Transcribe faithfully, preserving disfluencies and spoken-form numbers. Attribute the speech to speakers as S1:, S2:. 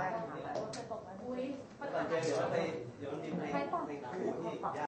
S1: อุ้ยก่อนเจอเดี๋ยวไปเดี๋ยวมันมีเพลงเพลงคู่ที่